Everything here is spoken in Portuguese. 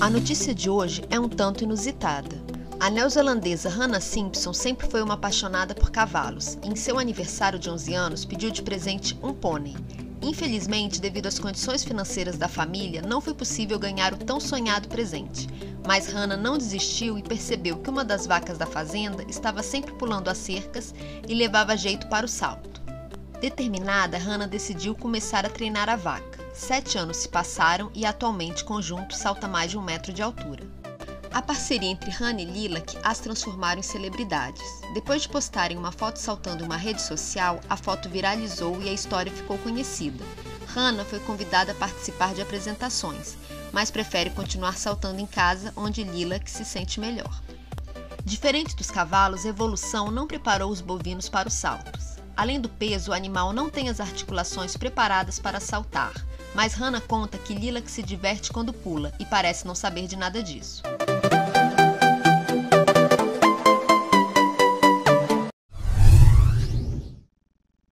A notícia de hoje é um tanto inusitada. A neozelandesa Hannah Simpson sempre foi uma apaixonada por cavalos e em seu aniversário de 11 anos pediu de presente um pônei. Infelizmente, devido às condições financeiras da família, não foi possível ganhar o tão sonhado presente. Mas Hannah não desistiu e percebeu que uma das vacas da fazenda estava sempre pulando as cercas e levava jeito para o salto. Determinada, Hannah decidiu começar a treinar a vaca. 7 anos se passaram e atualmente o conjunto salta mais de 1 metro de altura. A parceria entre Hannah e Lilac as transformaram em celebridades. Depois de postarem uma foto saltando em uma rede social, a foto viralizou e a história ficou conhecida. Hannah foi convidada a participar de apresentações, mas prefere continuar saltando em casa, onde Lilac se sente melhor. Diferente dos cavalos, a evolução não preparou os bovinos para os saltos. Além do peso, o animal não tem as articulações preparadas para saltar, mas Hannah conta que Lilac se diverte quando pula e parece não saber de nada disso.